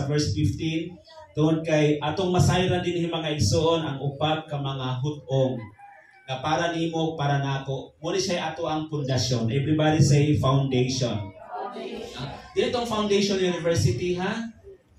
sa verse 15 tungod kay atong masayran din mga igsoon ang upat ka mga hutong nga para nimo para nako. Muli siya ato ang pundasyon. Everybody say foundation. Dili tong Foundation University ha?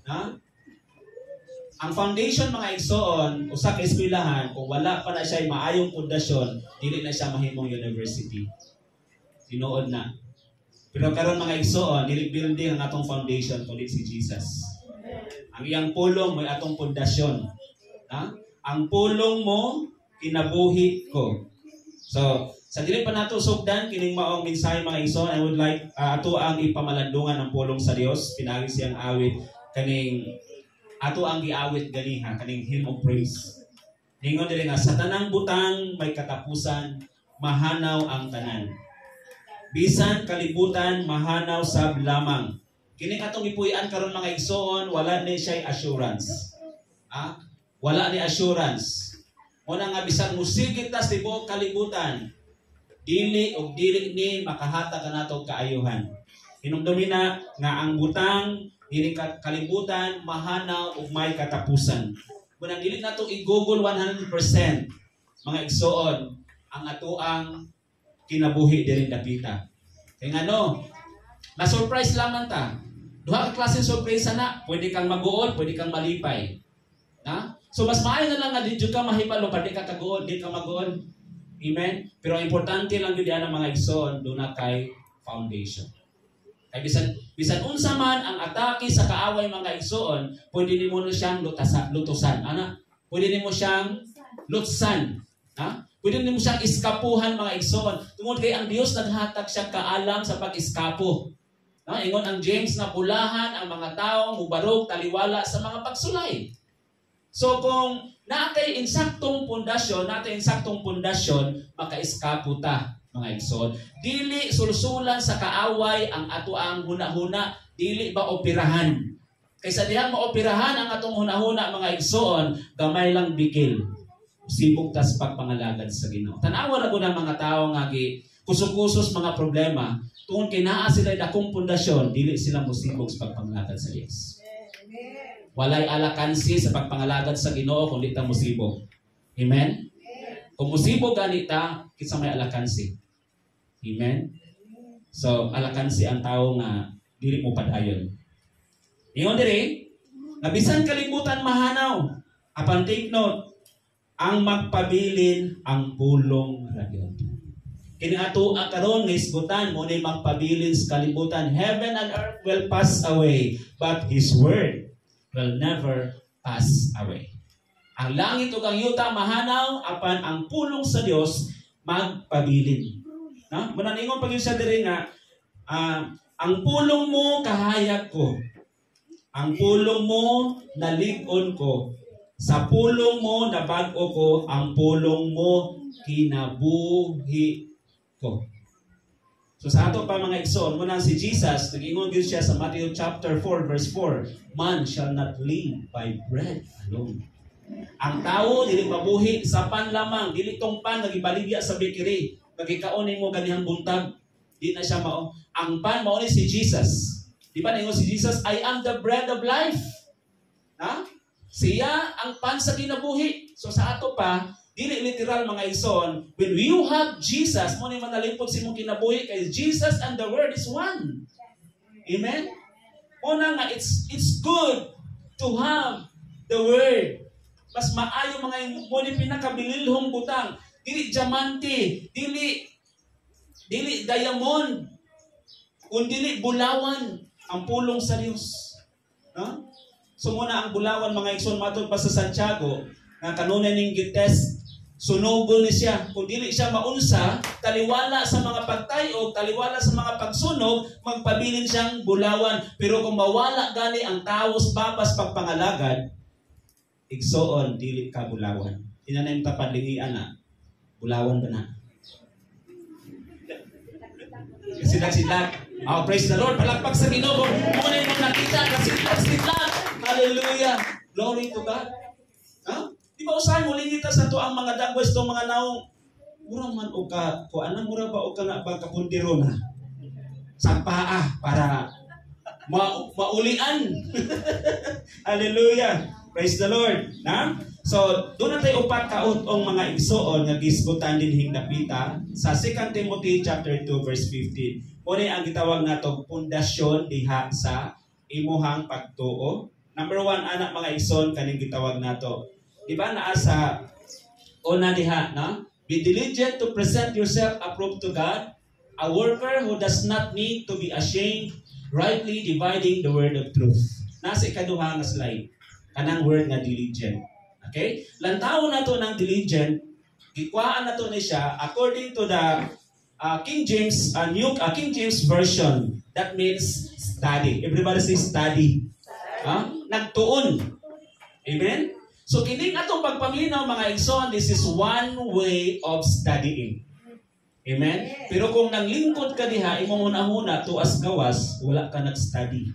Ang foundation mga igsoon, usa ka eskwelahan, kung wala pa na siya maayong pundasyon, dili na siya mahimong university. Tinuod na. Pero karon mga igsoon, dili building ang atong foundation kundi si Jesus. Ang iyang pulong may atong pundasyon. Ang pulong mo kinabuhi ko. So, sa dili pa nato sugdan kining maong mensahe mga igsoon, I would like ato ang ipamalandungan ang pulong sa Dios. Pinagi siyang awit kaning ato ang giawit gani ha kaning hymn of praise. Ningon diri nga sa tanang butang may katapusan, mahanaw ang tanan. Bisan kalibutan mahanaw sab lamang. Kini atong ipuy-an karon mga igsoon, wala ni siya assurance. Wala ni assurance. Muna nga bisan musigit ta sa tibuok kalibutan, dili og dili ni makahata kanato kaayuhan. Hinumdumi na nga ang butang dili kalibutan mahanaw ug may katapusan. Kung dili nato i-google 100% mga igsoon ang atoang kinabuhi diri dapita. Kay ngano? Na-surprise lamang ta. Duha ka klase surprise na, pwede kang maguol, pwede kang malipay. So mas maayo na lang nga di jud ka mahibalo pati ka kaguol, di ka maguol. Amen. Pero ang importante lang gyud ang mga igsoon do na kay foundation. Kay bisan unsa man ang atake sa kaaway mga igsoon, pwede nimo siyang lutusan. Pwede nimo siyang lutsan. Pwede nimo siyang iskapuhan mga igsoon. Tungod kay ang Dios naghatag siya kaalam sa pag-iskapo. Ingon ang James na bulahan ang mga tao mubarog taliwala sa mga pagsulay. So kung natay insaktong pundasyon, maka-iskapo ta mga igsoon. Dili sulsulan sa kaaway ang ato ang huna-huna, dili ba operahan. Kaysa dihang maoperahan ang atong huna-huna mga igsoon, gamay lang bigil. Sibog tas pagpangalagad sa Ginoo. Tanawa ra gud ang mga tawo nga kusog-kusos mga problema, tungod kay naa sila dakong pundasyon, dili sila mosibog sa pagpangalagad sa Dios. Walay alakansi sa pagpangalagad sa Ginoo kung di ta mosibog. Amen. Kung musibog ganita, kinsa may alakansi. Amen? So, alakansi ang tao nga dili mo padayon. Ingon diri, nga bisan kalibutan mahanaw, apan take note, ang magpabilin ang pulong radyon. Kini ato karon nga isgutan mo ni magpabilin sa kalibutan. Heaven and earth will pass away, but His word will never pass away. Ang langit ug ang yuta mahanaw, apan ang pulong sa Dios magpabilin. Mananingon pag yun siya diri nga, ang pulong mo kahayag ko. Ang pulong mo nalig-on ko. Sa pulong mo nabag-o ko, ang pulong mo kinabuhi ko. So sa ato pa mga igsoon, muna si Jesus, nag-ingon yun siya sa Matthew chapter 4 verse 4, man shall not live by bread alone. Ang tao dili mabuhi sa pan lamang, dili tong pan nagibaligya sa bakery, magikaonin mo ganihang buntag, di na siya mao. Ang pan mao ni si Jesus. Di ba ningon si Jesus, I am the bread of life. Siya ang pan sa kinabuhi. So sa ato pa, dili literal mga igsoon, when you have Jesus, mo ni manalipod si mong kinabuhi kay Jesus and the word is one. Amen. Una nga it's good to have the word. Mas maayo mga mo ni pinakabililhong butang, dili diamante, dili diamond, kundi dili bulawan ang pulong sa Dios. So muna ang bulawan mga igsoon matod pa sa Santiago nga kanunay ning gitest sunugol ni siya. Kung dili siya maunsa, taliwala sa mga pagtayog, taliwala sa mga pagsunog, magpabilin siyang bulawan. Pero kung mawala gani ang taos papas pagpangalagad, igsoon, dili ka bulawan. Tinanay mo tapadlingian na, bulawan ba na? Silag-silag. Oh, praise the Lord. Palakpak sa Ginoo. Muna yung nakita, kasilag-silag. Hallelujah. Glory to God. Di ba usahay mo lingita sa to ang mga dagwes to mga naong mura man o ka, kung anong mura ba o ka na ba kapundiro na sa paa para maulian. Hallelujah. Praise the Lord. Na? So, doon na tayo upat kautong mga igsoon nga gisgutan din hingdapita sa 2 Timothy chapter 2 verse 15. Muna ang gitawag nato pundasyon diha sa imuhang pagtuo. Number 1, anak mga igsoon kaning gitawag nato. Diba naa sa una diha, na? Be diligent to present yourself approved to God, a worker who does not need to be ashamed, rightly dividing the word of truth. Nasa ikaduha nga slide. Kanang word nga diligent. Okay? Lantawon na to ng diligent, gikwaan na to ni siya according to the King James King James version. That means study. Everybody say study. Nagtuon. Amen? So kining atong pagpaminaw mga igsoon, this is one way of studying. Amen? Pero kung nanglingkod ka diha, imong una-una tuas gawas, wala ka nag-study.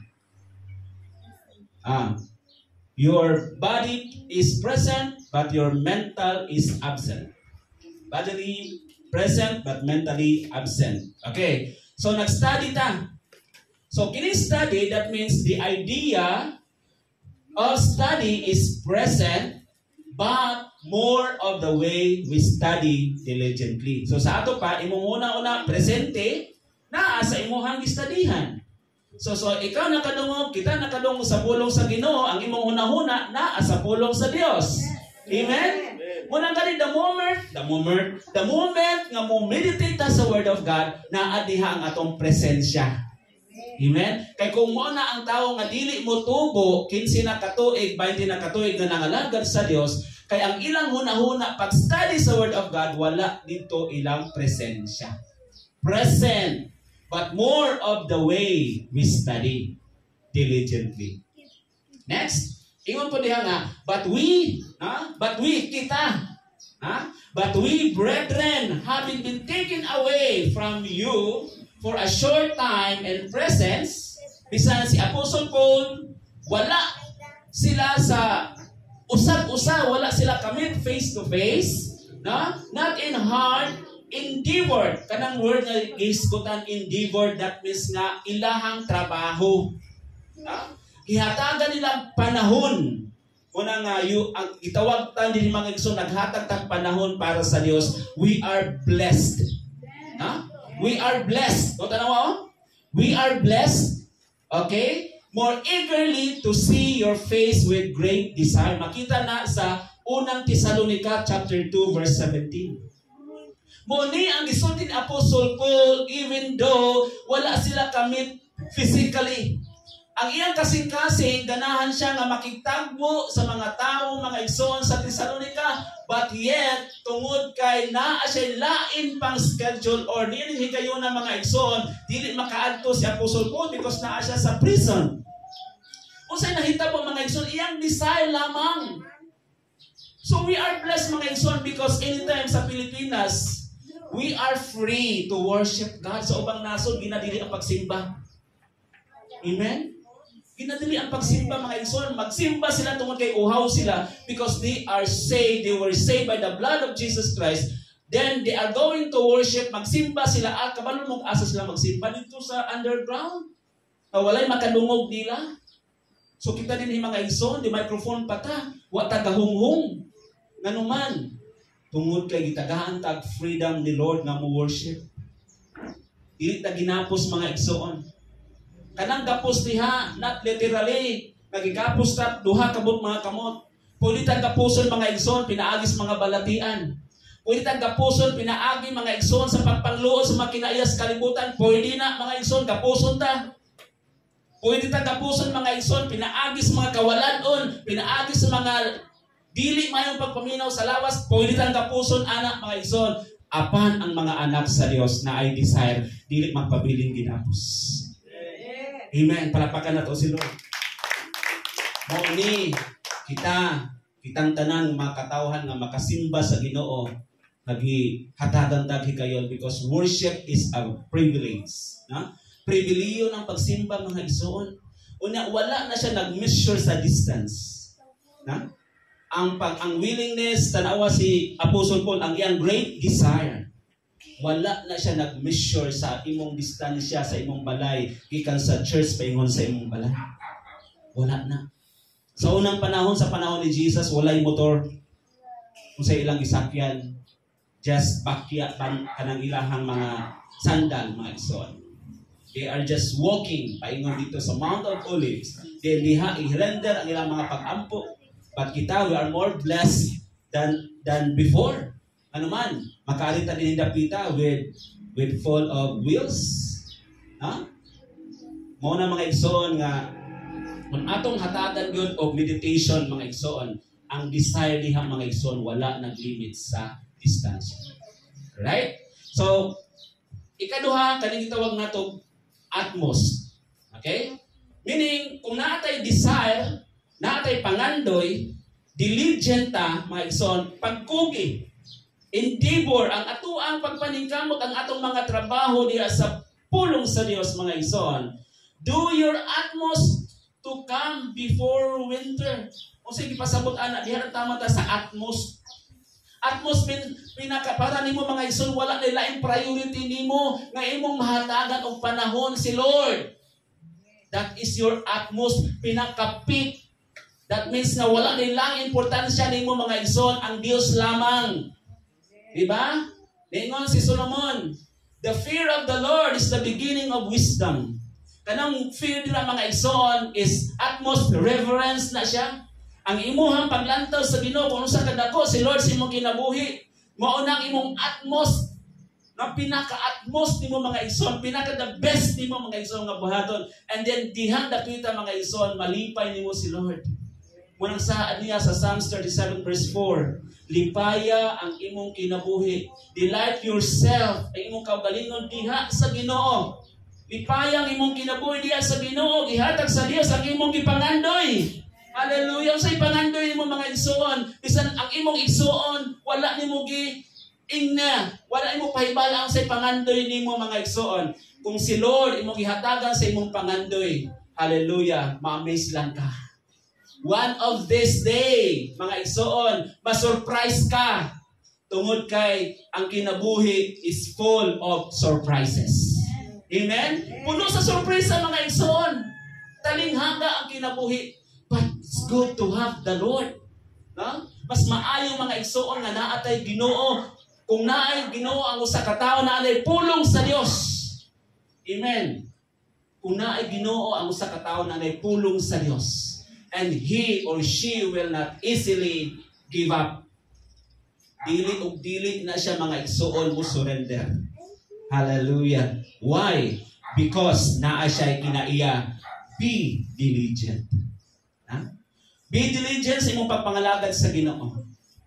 Your body is present, but your mental is absent. Bodily present, but mentally absent. Okay. So, nag-study ta. So, kining study, that means the idea of study is present, but more of the way we study diligently. So, sa ato pa, imong una-una presente, naa sa imuhang gistudihan. So ikaw nakadungog, kita nakadungog sa pulong sa Ginoo, ang imong hunahuna naa sa pulong sa Dios. Amen? Muna gani the moment nga mo meditate ta sa word of God, naa diha ang atong presensya. Amen? Kay kung mo na ang tawo nga dili mo tubo 15 na katuig, 20 na katuig nga nangalagad sa Dios, kay ang ilang hunahuna pag study sa word of God, wala dito ilang presensya. Present. But more of the way we study diligently. Next, ingon po diha nga, but we, brethren, having been taken away from you for a short time and presence, bisan si Apostle Paul, wala sila sa usag-usa, wala sila kamit face to face, not in heart, endeavor. Kanang word nga gisgutan endeavor, that means nga ilahang trabaho. Gihatagan nilang panahon. Una nga ang itawag ta din mga igsoon, naghatag tag panahon para sa Dios. We are blessed. We are blessed. O tanawa, we are blessed. Okay? More eagerly to see your face with great desire. Makita na sa unang Thessalonica chapter 2 verse 17. Muni ang gisulti ni Apostle Paul, even though wala sila kamit physically. Ang iyang kasing-kasing, ganahan siya nga makitagbo sa mga tao, mga igsoon sa Thessalonica, but yet, tungod kay naa siya lain pang schedule or dili kayo na mga igsoon, dili makaadto si Apostle Paul because naa siya sa prison. Kung sa'y nahita po mga igsoon, iyang desire lamang. So we are blessed mga igsoon because anytime sa Pilipinas, we are free to worship God. Sa ubang nasod, ginadili ang pagsimba. Amen? Ginadili ang pagsimba, mga igsoon. Magsimba sila tungkol kay uhaw sila because they are saved. They were saved by the blood of Jesus Christ. Then they are going to worship. Magsimba sila. Kabalo mong asa sila magsimba dito sa underground. Walay makadungog nila. So kita din yung mga igsoon, di microphone pa ta. Wa tagahunghong. Nganuman. Tungod kay gitagaan tag freedom ni Lord nga mo worship. Dili ta ginapos mga igsoon. Kanang gapos diha, not literally. Nagigapos ta duha kabot mga kamot. Pwede tang gapuson mga igsoon, pinaagis mga balatian. Pwede tang gapuson, pinaagi mga igsoon sa pagpangluod sa mga kinaiya sa kalibutan. Pwede na mga igsoon, gapuson ta. Pwede tang gapuson mga igsoon, pinaagis mga kawalanon, pinaagis sa mga dili mayong pagpaminaw sa lawas, pwede tang kapuson anak mga igsoon. Apan ang mga anak sa Dios na ay desire, dili magpabiling ginapos. Amen. Palapakan na to si Lord. Mauni, kitang tanan mga katawhan nga makasimba sa Ginoo, hatagan taghi kayo because worship is a privilege. Pribiliyo ng pagsimba mga igsoon. Una, wala na siya nag-measure sa distance. Ang willingness, tanawa si Apostle Paul, ang iyang great desire. Wala na siya nag-measure sa imong distansya sa imong balay gikan sa church paingon sa imong balay. Wala na. Sa unang panahon, sa panahon ni Jesus, walay motor kung sa ilang gisakyan. Just bakya kanang ilahang mga sandal, mga igsoon. They are just walking paingon dito sa Mount of Olives. Then diha i-render ang ilang mga pag-ampo. But kita, we are more blessed than before. Ano man, makarita din dapita with full of wheels. Ha? Mo na mga igsoon nga kung atong hatagan yun og meditation mga igsoon, ang desire diha mga igsoon wala nang limit sa distansya. Right? So, ikaduha kaning gitawag nato atmos. Okay? Meaning kung naatay desire, naatay pangandoy, diligent ta mga igsoon, pagkugi, endeavor ang atuang pagpaningkamot ang atong mga trabaho diha sa pulong sa Dios mga igsoon. Do your utmost to come before winter. O sige, pasabot ana, diha tama ta sa atmos. Atmos pinaka para nimo mga igsoon, wala na laing priority nimo nga imong mahatagan og panahon si Lord. That is your atmos, pinaka-peak. That means na wala na lang importansya nimo mga igsoon, ang Dios lamang. Diba? Ningon si Solomon, the fear of the Lord is the beginning of wisdom. Kanang fear nila mga igsoon is utmost reverence na siya. Ang imuhang paglantaw sa Ginoo kung sa kadako si Lord sa imong kinabuhi, mao nang imong utmost na pinaka-utmost nimo mga igsoon, pinaka the best nimo mga igsoon nga buhaton. And then dihang dapita mga igsoon, malipay nimo si Lord. Munang sa niya sa Psalms 37 verse 4, lipaya ang imong kinabuhi. Delight yourself ang imong kaugalingon diha sa Ginoo. Lipayang imong kinabuhi diha sa Ginoo, gihatag sa Dios ang imong gipangandoy. Hallelujah. Sa ipangandoy nimo mga igsoon, bisan ang imong igsoon wala nimo ingna, wala nimo pahibala ang sa ipangandoy nimo mga igsoon. Kung si Lord imong gihatagan sa imong pangandoy, hallelujah, ma-amaze lang ka. One of this day, mga igsoon, ma-surprise ka tungod kay ang kinabuhi is full of surprises. Amen? Puno sa sorpresa mga igsoon. Talinghanga ang kinabuhi. But it's good to have the Lord. No? Mas maayo mga igsoon nga naatay Ginoo. Kung naay Ginoo ang usa ka tawo na anay pulong sa Dios. Amen. Kung naay Ginoo ang usa ka tawo na anay pulong sa Dios. And he or she will not easily give up. Dili og dili na siya mga igsoon mo surrender. Hallelujah. Why? Because naa siya kinaiya. Be diligent. Ha? Be diligent sa imong pagpangalagad sa Ginoo.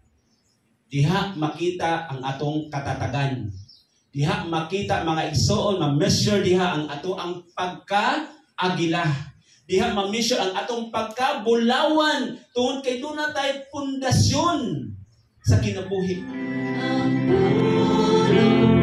Diha makita ang atong katatagan. Diha makita mga igsoon, ma-measure diha ang ato ang pagka-agila. Diha ma-measure ang atong pagka-bulawan tungod kay doon na tayo pundasyon sa kinabuhi.